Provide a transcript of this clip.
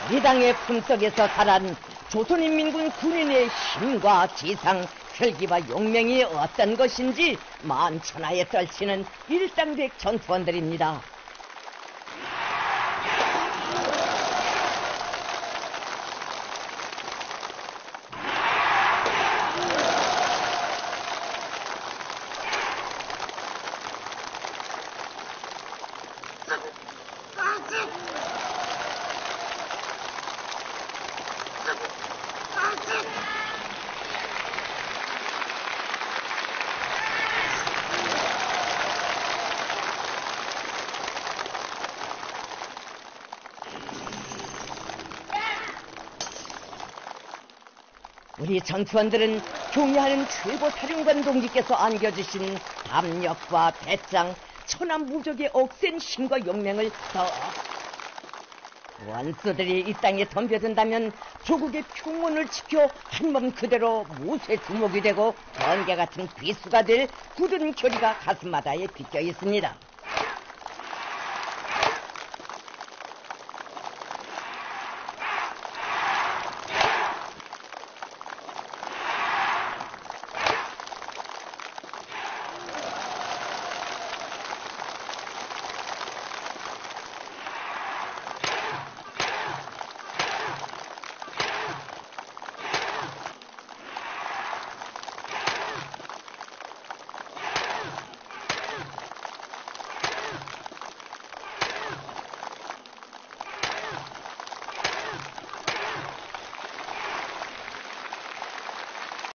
대리당의 품속에서 자란 조선인민군 군인의 힘과 지상, 혈기와 용맹이 어떤 것인지 만천하에 떨치는 일당백 전투원들입니다. 우리 전투원들은 경의하는 최고 사령관 동지께서 안겨주신 담력과 배짱, 천하무적의 억센 힘과 용맹을 원수들이 이 땅에 덤벼든다면 조국의 평온을 지켜 한몸 그대로 무쇠 주먹이 되고 번개 같은 비수가 될 굳은 결의가 가슴마다에 빗겨 있습니다.